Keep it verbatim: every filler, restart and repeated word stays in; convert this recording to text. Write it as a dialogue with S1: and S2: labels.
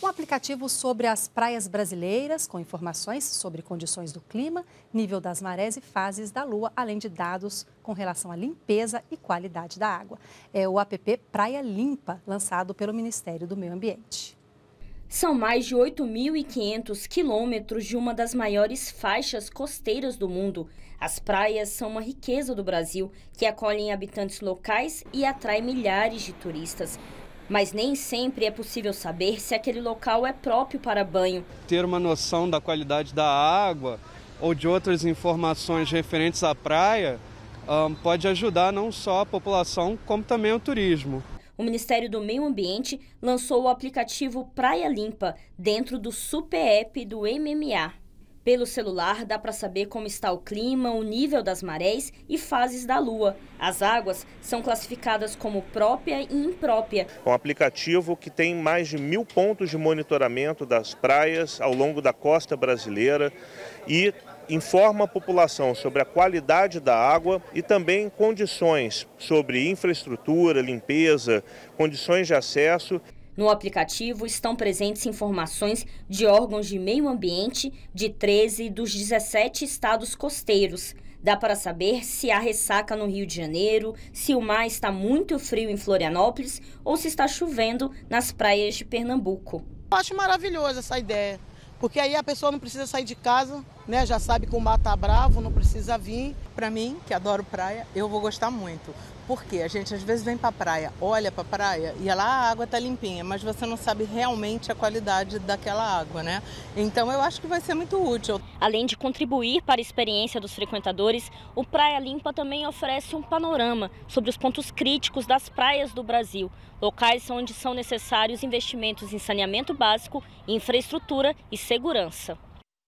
S1: aplicativo sobre as praias brasileiras, com informações sobre condições do clima, nível das marés e fases da lua, além de dados com relação à limpeza e qualidade da água. É o app Praia Limpa, lançado pelo Ministério do Meio Ambiente.
S2: São mais de oito mil e quinhentos quilômetros de uma das maiores faixas costeiras do mundo. As praias são uma riqueza do Brasil, que acolhem habitantes locais e atrai milhares de turistas. Mas nem sempre é possível saber se aquele local é próprio para banho.
S3: Ter uma noção da qualidade da água ou de outras informações referentes à praia um, pode ajudar não só a população, como também o turismo.
S2: O Ministério do Meio Ambiente lançou o aplicativo Praia Limpa dentro do Super App do M M A. Pelo celular dá para saber como está o clima, o nível das marés e fases da lua. As águas são classificadas como própria e imprópria.
S4: É um aplicativo que tem mais de mil pontos de monitoramento das praias ao longo da costa brasileira e informa a população sobre a qualidade da água e também condições sobre infraestrutura, limpeza, condições de acesso.
S2: No aplicativo estão presentes informações de órgãos de meio ambiente de treze dos dezessete estados costeiros. Dá para saber se há ressaca no Rio de Janeiro, se o mar está muito frio em Florianópolis ou se está chovendo nas praias de Pernambuco.
S5: Eu acho maravilhosa essa ideia, porque aí a pessoa não precisa sair de casa, né? Já sabe que o mar está bravo, não precisa vir.
S6: Para mim, que adoro praia, eu vou gostar muito. Porque a gente às vezes vem para a praia, olha para a praia e lá a água está limpinha, mas você não sabe realmente a qualidade daquela água, né? Então eu acho que vai ser muito útil.
S2: Além de contribuir para a experiência dos frequentadores, o Praia Limpa também oferece um panorama sobre os pontos críticos das praias do Brasil, locais onde são necessários investimentos em saneamento básico, infraestrutura e segurança.